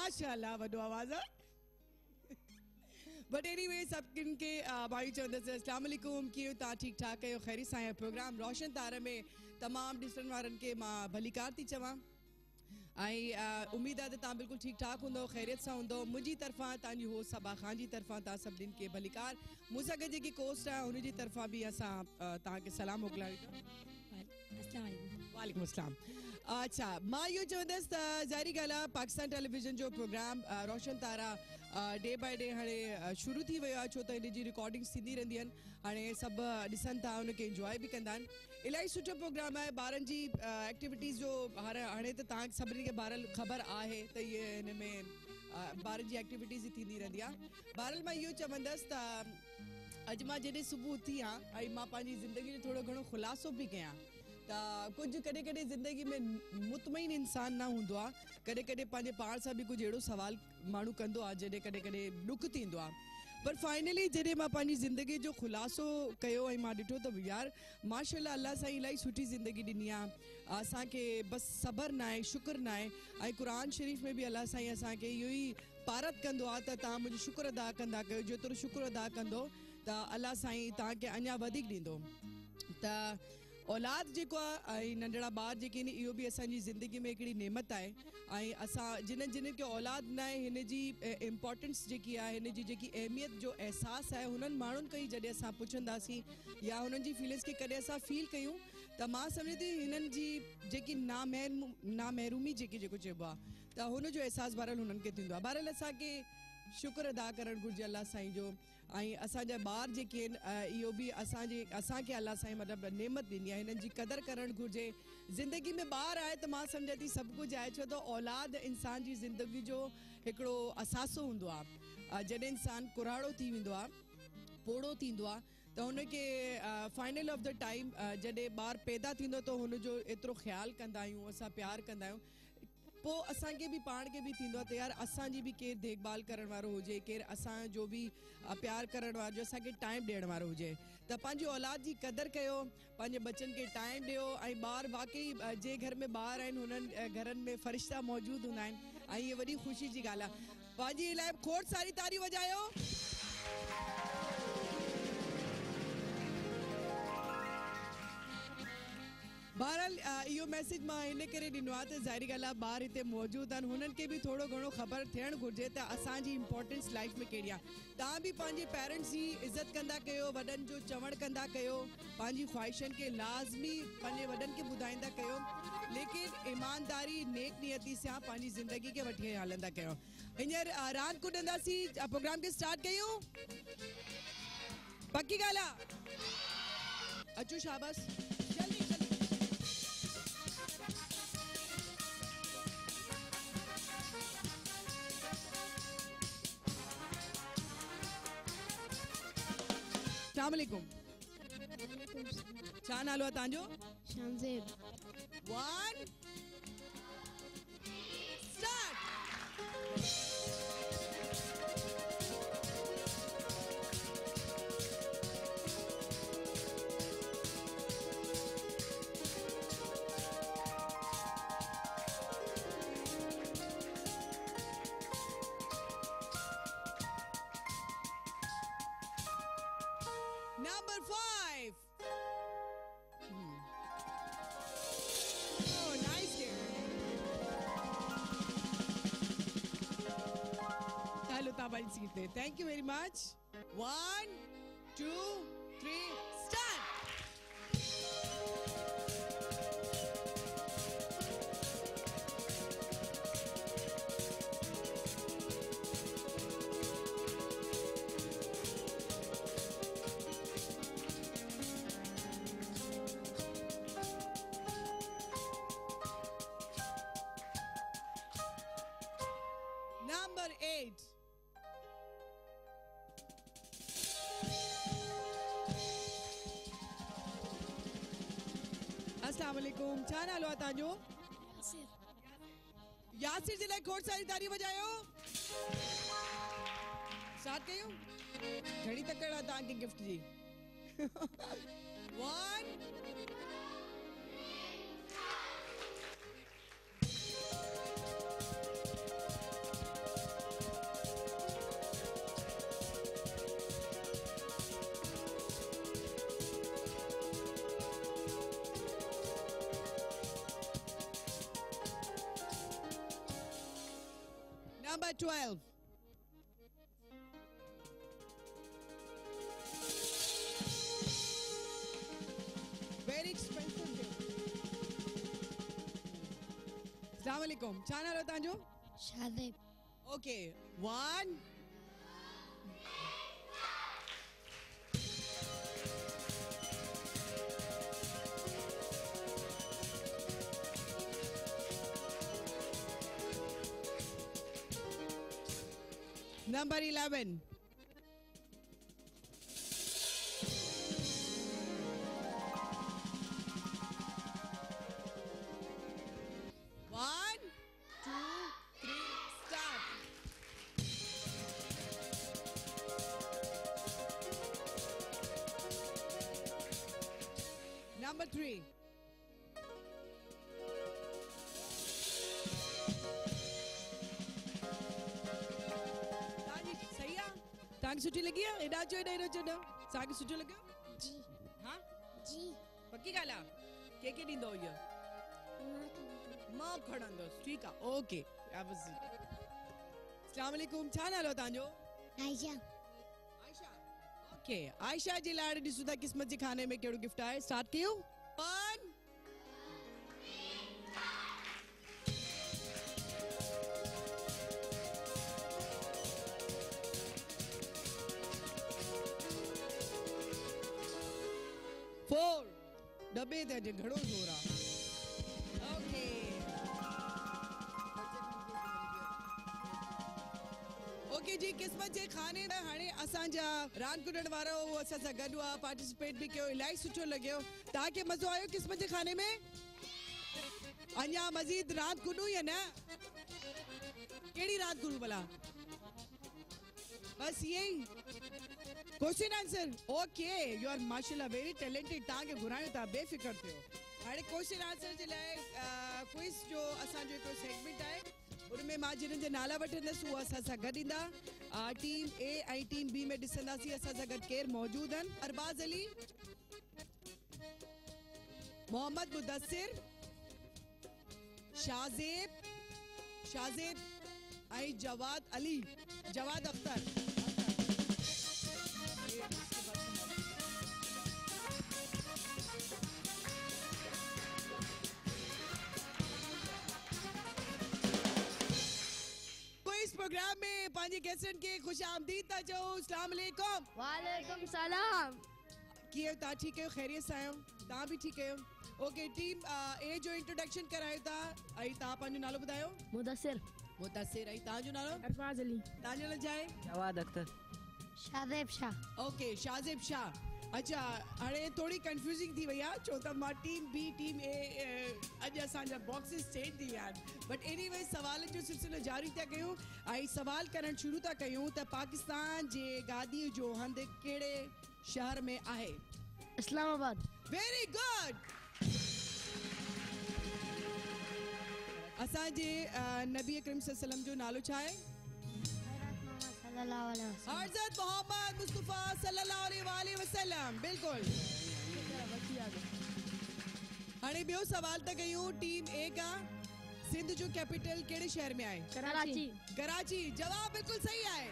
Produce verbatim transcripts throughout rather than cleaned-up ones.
माशाल्लाह वॾो आवाज़ आहे। बट एनीवे सभिनि खे भाई चवंदसि अस्सलाम वालेकुम, कीअं तव्हां ठीकु ठाक आहियो? ख़ैरी सां आहियो? प्रोग्राम रोशन तारे में तमामु ॾिसण वारनि खे मां भलीकार थी चवां ऐं उमेद आहे त तव्हां बिल्कुलु ठीकु ठाक हूंदो, ख़ैरियत सां हूंदो। मुंहिंजी तरफ़ां तव्हांजी होस्ट सबा ख़ान जी तरफ़ां तव्हां सभिनीनि खे भलीकार। मूं सां गॾु जेकी कोस्ट आहे हुनजी तरफ़ां बि असां तव्हांखे सलाम मोकिलियूं। वालेकुम अस्सलाम। अच्छा, मां इहो चवंदसि त ज़ाहिरी ॻाल्हि आहे पाकिस्तान टेलीविज़न जो program Roshan Tara day by day हाणे शुरू थी वियो आहे, छो त हिन जी रिकॉर्डिंग्स थींदी रहंदियूं आहिनि। हाणे सभु ॾिसनि था, हुनखे इंजॉय बि कंदा आहिनि। इलाही सुठो प्रोग्राम आहे ॿारनि जी एक्टिविटीज़ जो। हाणे हाणे त तव्हां सभिनी खे ॿारनि ख़बर आहे त इहे हिन में ॿारनि जी एक्टिविटीज़ ई थींदी रहंदी आहे। बहरहाल मां इहो चवंदसि त अॼु मां जॾहिं सुबुह उथी आहियां ऐं मां पंहिंजी ज़िंदगी जो थोरो घणो ख़ुलासो बि कयां त कुझु कॾहिं कॾहिं ज़िंदगी में मुतमइन इंसान न हूंदो आहे। कॾहिं कॾहिं पंहिंजे पाण सां बि कुझु अहिड़ो सुवाल माण्हू कंदो आहे जॾहिं कॾहिं कॾहिं ॾुख थींदो आहे। पर फाइनली जॾहिं मां पंहिंजी ज़िंदगी जो ख़ुलासो कयो ऐं मां ॾिठो त यार माशाल्लाह अल्लाह सां इलाही सुठी ज़िंदगी ॾिनी आहे असांखे। बसि सब्र न आहे, शुक्र न आहे। ऐं क़ुर शरीफ़ में बि अल्लाह साईं असांखे इहो ई पारत कंदो आहे त तव्हां मुंहिंजो शुक्र अदा कंदा कयो। जेतिरो शुक्र अदा कंदो त अल्लाह साईं तव्हांखे अञा वधीक ॾींदो। त औलाद जेको आहे ऐं नंढड़ा ॿार जेके आहिनि इहो बि असांजी ज़िंदगी में हिकिड़ी नेमत आहे। ऐं असां जिन जिन खे औलाद न आहे हिन जी इम्पोर्टेंस जेकी आहे, हिन जी जेकी अहमियत जो अहसासु आहे हुननि माण्हुनि खां ई जॾहिं असां पुछंदासीं या हुननि जी फीलिंग्स खे कॾहिं असां फील कयूं त मां सम्झां थी हिननि जी जेकी नामहरमू नामहरूमी जेकी जेको चइबो आहे त हुनजो अहसासु बहरहाल हुननि खे थींदो आहे। बहरहाल असांखे शुक्र अदा करणु घुरिजे अल्लाह साईं जो। ऐं असांजा ॿार जेके आहिनि इहो बि असांजे असांखे अल्लाह साईं मतिलबु नेमत ॾिनी आहे, हिननि जी क़दुरु करणु घुरिजे। ज़िंदगी में ॿार आहे त मां सम्झां थी सभु कुझु आहे, छो त औलाद इंसान जी ज़िंदगी जो हिकिड़ो असासो हूंदो आहे। जॾहिं इंसानु कुराड़ो थी वेंदो आहे, पोड़ो थींदो आहे त हुनखे फाइनल ऑफ द टाइम जॾहिं ॿारु पैदा थींदो त हुनजो एतिरो ख़्यालु कंदा आहियूं, असां प्यारु कंदा आहियूं। पोइ असांखे बि पाण खे बि थींदो आहे त यार असांजी बि केरु देखभाल करण वारो हुजे, केरु असांजो बि प्यारु करण वारो जो असांखे टाइम ॾियण वारो हुजे। त पंहिंजी औलाद जी क़दुरु कयो, पंहिंजे बचनि खे टाइम ॾियो। ऐं ॿार वाकई जे घर में ॿार आहिनि हुननि घरनि में फ़रिश्ता मौजूदु हूंदा आहिनि ऐं इहा वॾी ख़ुशी जी ॻाल्हि आहे। पंहिंजी लाइ खोड़ सारी तारियूं वॼायो। बहरहाल इहो मैसेज मां इन करे ॾिनो आहे त ज़ाहिरी ॻाल्हि आहे ॿार हिते मौजूदु आहिनि, हुननि खे बि थोरो घणो ख़बर थियणु घुरिजे त असांजी इंपॉर्टेंस लाइफ में कहिड़ी आहे। तव्हां बि पंहिंजे पेरेंट्स जी इज़त कंदा कयो, वॾनि जो चवणु कंदा कयो, पंहिंजी ख़्वाहिशनि खे लाज़मी पंहिंजे वॾनि खे ॿुधाईंदा कयो, लेकिन ईमानदारी नेक नियती सां पंहिंजी ज़िंदगी खे वठी हलंदा कयो। हींअर रांदि कुॾंदासीं, प्रोग्राम खे स्टार्ट कयूं? पकी ॻाल्हि आहे? अचो शाबाश। अस्सलाम वालेकुम। छा नालो आहे तव्हांजो? Shahzeb. One start. Number five. Hmm. Oh, nice dear. Hello, Tabal Seete. Thank you very much. One, two, three, start. Number eight. अस्सलाम वालेकुम। छा नालो आहे तव्हांजो? यासिर। यासिर जे लाइ खोड़ सारी तारियूं वॼायो। स्टार्ट कयूं? घणी तकड़ आहे तव्हांखे गिफ्ट जी? One twelve. Very expensive gift. Assalamu alaikum. छा नालो तव्हांजो? Shadab. Okay. One. Number eleven. One, two, three, start. Number three. सही आहे तव्हांखे सुठी लगी आहे एॾा अचो एॾा एॾो अचो ॾियो तव्हांखे सुठो लॻियो जी. हा जी. पक्की ॻाल्हि आहे कंहिंखे ॾींदो इहो मां खणंदुसि ठीकु आहे ओके अस्सलाम वालेकुम छा नालो तव्हांजो आयशा. आयशा ओके आयशा जे लाइ हाणे ॾिसूं था क़िस्मत जे खाने में कहिड़ो गिफ्ट आहे स्टार्ट कयूं वन फोर डब्बे ते अॼु घणो ज़ोर आहे ओके ओके जी क़िस्मत जे खाने में हाणे असांजा रांदि कुॾण वारो उहो असां सां गॾु आहे पार्टिसिपेट बि कयो इलाही सुठो लॻियो तव्हांखे मज़ो आयो क़िस्मत जे खाने में अञा मज़ीद रांदि कुॾूं या न कहिड़ी रांदि कुॾूं भला बस इहे ई question answer okay you are माशाल्लाह वेरी टैलेंटेड तव्हांखे घुरायूं था बेफ़िक्र थियो हाणे क्वेश्चन आंसर जे लाइ क्विज़ जो असांजो हिकिड़ो सेगमेंट आहे उनमें मां जिन्हनि जे नाला वठंदसि उहे असां सां गॾु ईंदा टीम ए ऐं टीम बी में ॾिसंदासीं असां सां गॾु केरु मौजूदु आहिनि अरबाज़ अली मोहम्मद मुदस्सिर शाज़ेब शाज़ेब ऐं जवाद अली जवाद अख्तर इस प्रोग्राम में पांजी गेस्टन के खुश आमदीद था चओ अस्सलाम वालेकुम वालेकुम सलाम. कीअं तव्हां ठीकु आहियो ख़ैरियत सां आहियो तव्हां बि ठीकु आहियो ओके टीम ए जो इंट्रोडक्शन करायो था ऐं तव्हां पंहिंजो नालो ॿुधायो मुदस्सिर. मुदस्सिर ऐं तव्हांजो नालो अरबाज अली. तव्हांजो नालो छा आहे जवाद अख्तर. शादेब शाह. ओके शाज़ेब शाह अच्छा हाणे थोड़ी कंफ्यूजिंग थी वई आहे छो त मां टीम बी टीम ए अॼु असांजा बॉक्सिस चेंज थी विया आहिनि बट एनीवे सवालनि जो सिलसिलो जारी था कयूं ऐं सवाल करणु शुरू था कयूं त पाकिस्तान जे गादीअ जो हंधि कहिड़े शहर में आहे इस्लामाबाद. वेरी गुड असांजे नबी करीम सल्लल्लाहु जो नालो छा आहे हज़रत मोहम्मद मुस्तफा सल्लल्लाहु अलैहि वसल्लम बिल्कुल हाणे ॿियो सवाल था कयूं टीम ए का सिंध जो कैपिटल कहिड़े शहर में आहे कराची. कराची जवाब बिल्कुल सही आहे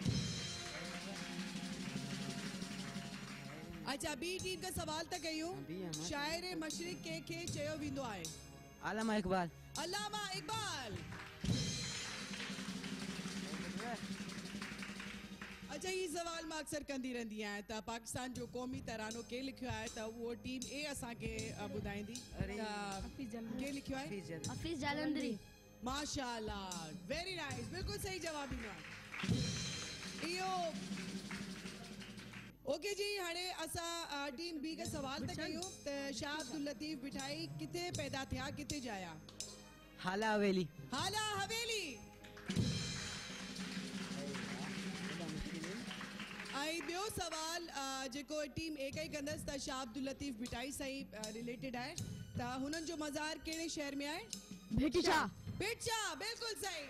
अच्छा बी टीम का सवाल था कयूं शायर मशरिक कंहिंखे चयो वेंदो आहे आलमा इकबाल. अल्लामा इकबाल अच्छा ये सवाल मां अक्सर कंदी रहंदी आहियां त पाकिस्तान जो क़ौमी तरानो के लिखियो आहे त उहो टीम ए असांखे ॿुधाईंदी के लिखियो आहे हफीज़ जालंधरी. माशाल्लाह वेरी नाइस बिल्कुल सही जवाब ॾिनो आहे इहो ओके जी हाणे असां टीम बी का सवाल था कयूं त शाह अब्दुल लतीफ़ बिठाई किथे पैदा थिया किथे जाया हाला हवेली. हाला हवेली ऐं ॿियो सवाल जेको टीम ए का ई कंदसि त शाह अब्दुल लतीफ़ बिटाई सां ई रिलेटेड आहे त हुननि जो मज़ार कहिड़े शहर में आहे भिटशा. भिटशा बिल्कुल सही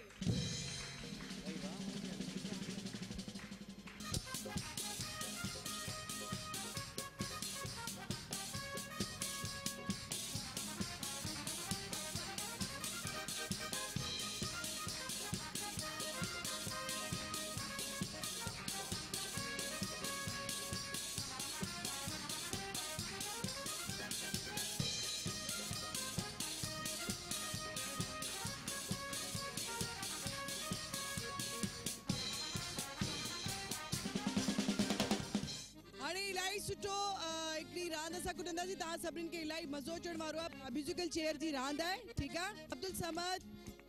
रांदि सां कुटंदासीं तव्हां सभिनीनि खे इलाही मज़ो अचण वारो आहे म्यूज़िकल चेयर जी रांदि आहे ठीकु आहे अब्दुल समद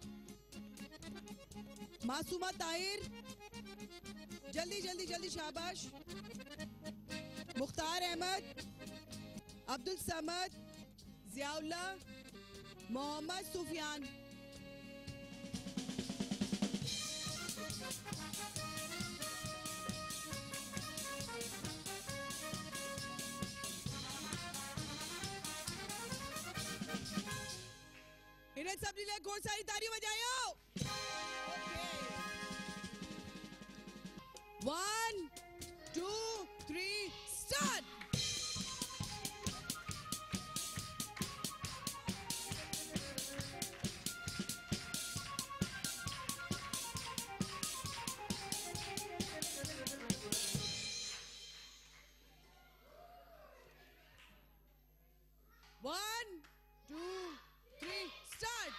मासूमा ताहिर जल्दी जल्दी जल्दी शाबाश मुख्तार अहमद अब्दुल समद जियाउल्ला मोहम्मद सुफियान इन्हें सभी लिए घोड़ सारी ताली बजायो one two three start one two three start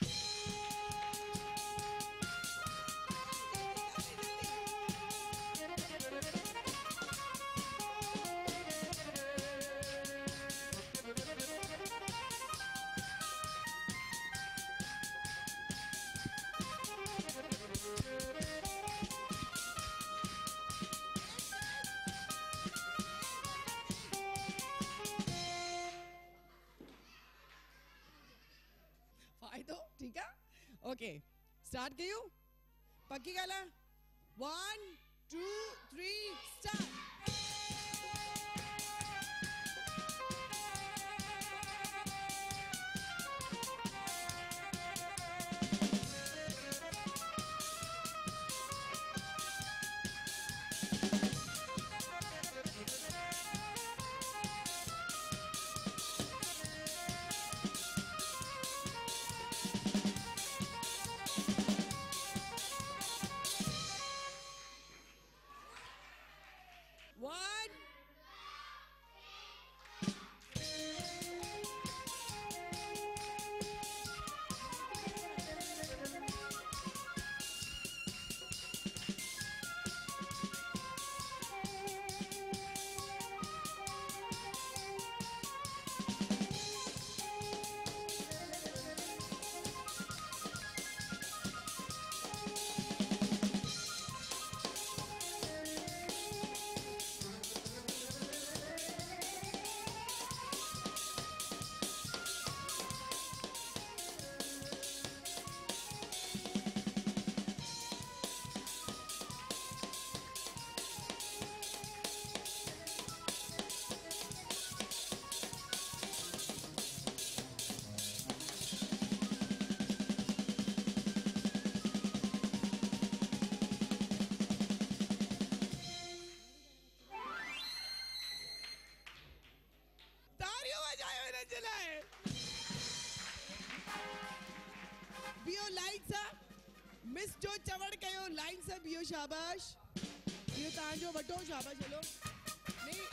फायदो ठीक है ओके स्टार्ट कयूं पक्की ॻाल्हि आहे one two three start One. बियो लाइन सां मिस जो चवण कयो लाइन सां बियो शाबाश इहो तव्हांजो वठो शाबाश हलो नहीं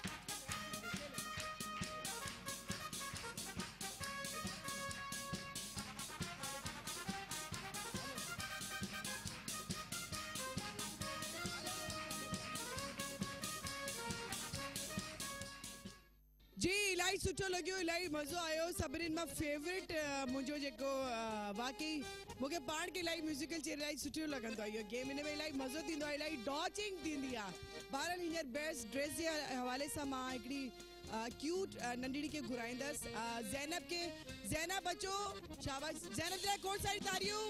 जी इलाही सुठो लॻियो इलाही मज़ो आयो सभिनीनि मां फेवरेट मुंहिंजो जेको वाकई मूंखे पाण खे इलाही म्यूज़िकल चेयर इलाही सुठो लॻंदो आहे इहो गेम हिन में इलाही मज़ो थींदो आहे इलाही डॉचिंग थींदी आहे ॿारनि हींअर बेस्ट ड्रेस जे हवाले सां मां हिकिड़ी क्यूट नंढड़ी खे घुराईंदसि ज़ैनब खे ज़ैनब अचो शाबाश ज़ैनब जे लाइ खोड़ सारी तारियूं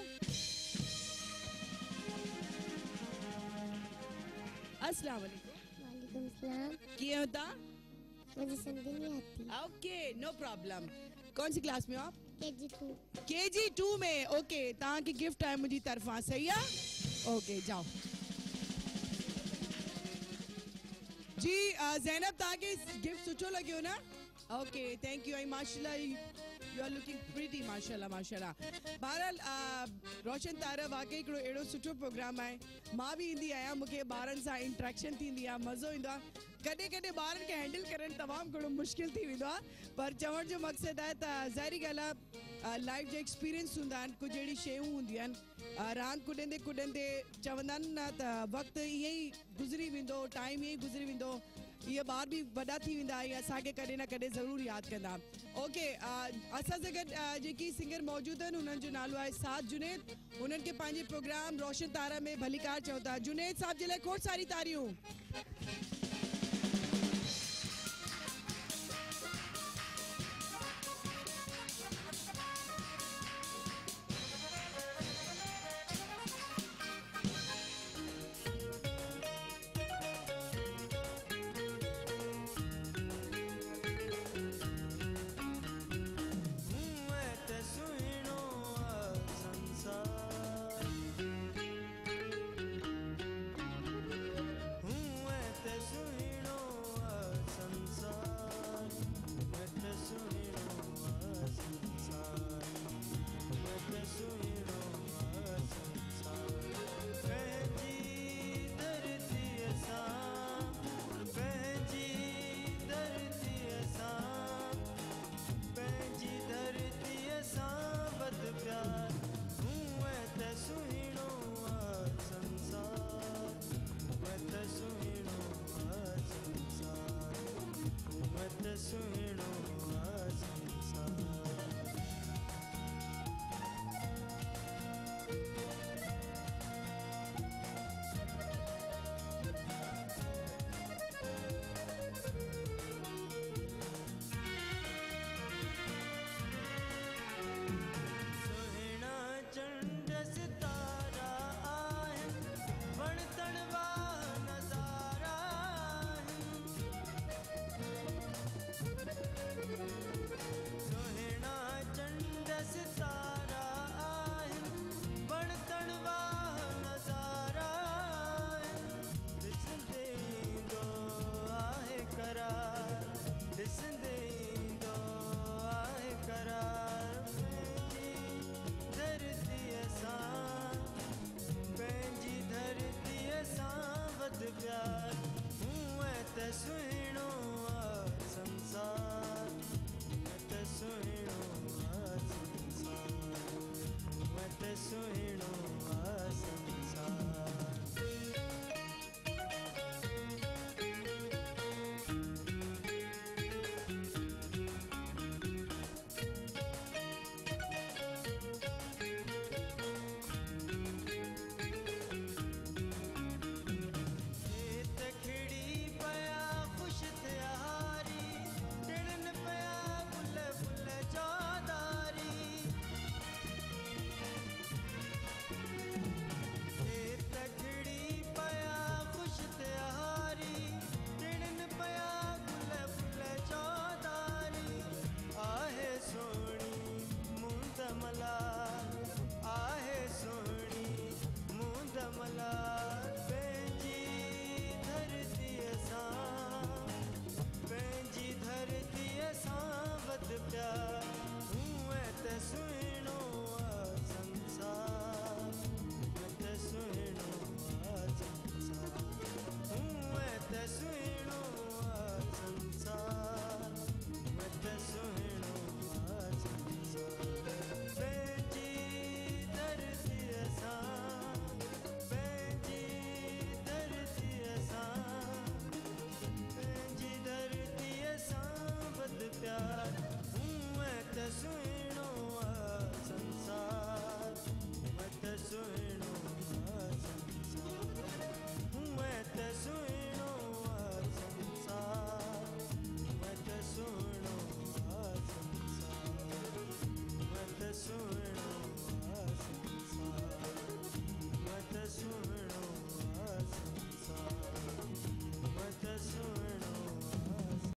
अस्सलाम वालेकुम वालेकुम सलाम कीअं हो तव्हां मुझे सिंधी नहीं आती ओके नो प्रॉब्लम कौन सी क्लास में हो आप केजी टू केजी टू में ओके तव्हां की गिफ्ट आहे मुंहिंजी तरफ़ां सही आहे ओके जाओ जी ज़ैनब तव्हांखे गिफ्ट सुठो लॻियो न ओके थैंक यू ऐं माशाल्लाह यू आर लुकिंग प्रीटी माशाल्लाह माशाल्लाह बहरहाल रोशन तारा वाकई हिकिड़ो अहिड़ो सुठो प्रोग्राम आहे मां बि ईंदी आहियां मूंखे ॿारनि सां इंट्रैक्शन थींदी आहे मज़ो ईंदो आहे कॾहिं कॾहिं ॿारनि खे हैंडल करणु तमामु घणो मुश्किल थी वेंदो आहे पर चवण जो मक़सदु आहे त ज़ाहिरी ॻाल्हि आहे लाइफ जा एक्सपीरियंस हूंदा आहिनि कुझु अहिड़ी शयूं हूंदियूं आहिनि रांदि कुॾंदे कुॾंदे चवंदा आहिनि न त वक़्तु ईअं ई गुज़री वेंदो टाइम ईअं ई गुज़री वेंदो इहे ॿार बि वॾा थी वेंदा ऐं असांखे कॾहिं न कॾहिं ज़रूरु यादि कंदा। ओके, असां सां गॾु जेकी सिंगर मौजूदु आहिनि हुननि जो नालो आहे साद जुनैद। हुननि खे पंहिंजे प्रोग्राम रोशन तारा में भलीकार चऊं था। जुनैद साहब जे लाइ खोड़ सारी तारियूं।